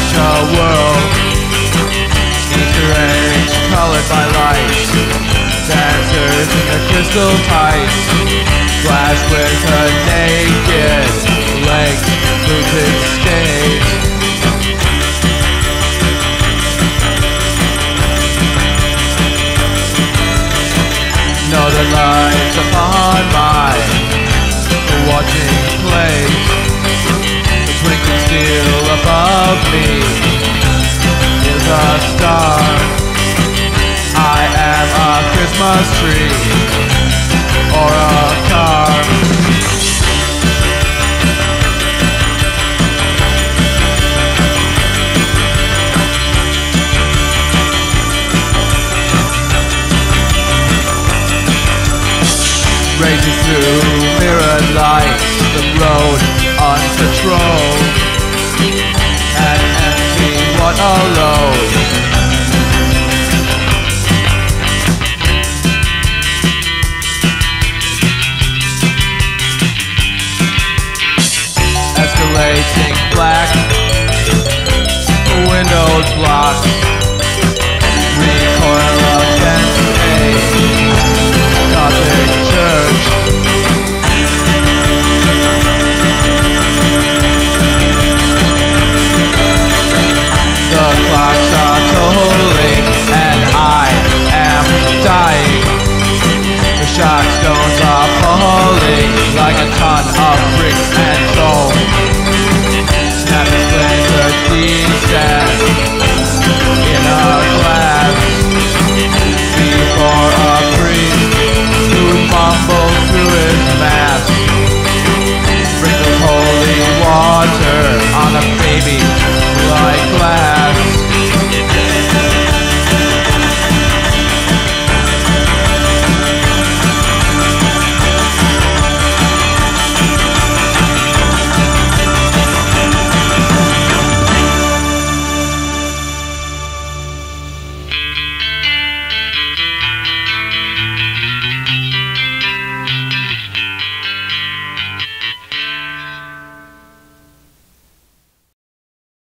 such a world. Easter eggs colored by light, dancers in their crystal tights, flash with a naked leg, booted skate. Know the lights upon my watching place, the twinkling steel above me is a star. I am a Christmas tree or a car. Races through mirrored lights, the road unpatrolled, and empty, what a load. Escalating black, windows blocked, recoil against a Gothic church. The clocks are tolling and I am dying. The shock stones are falling like a ton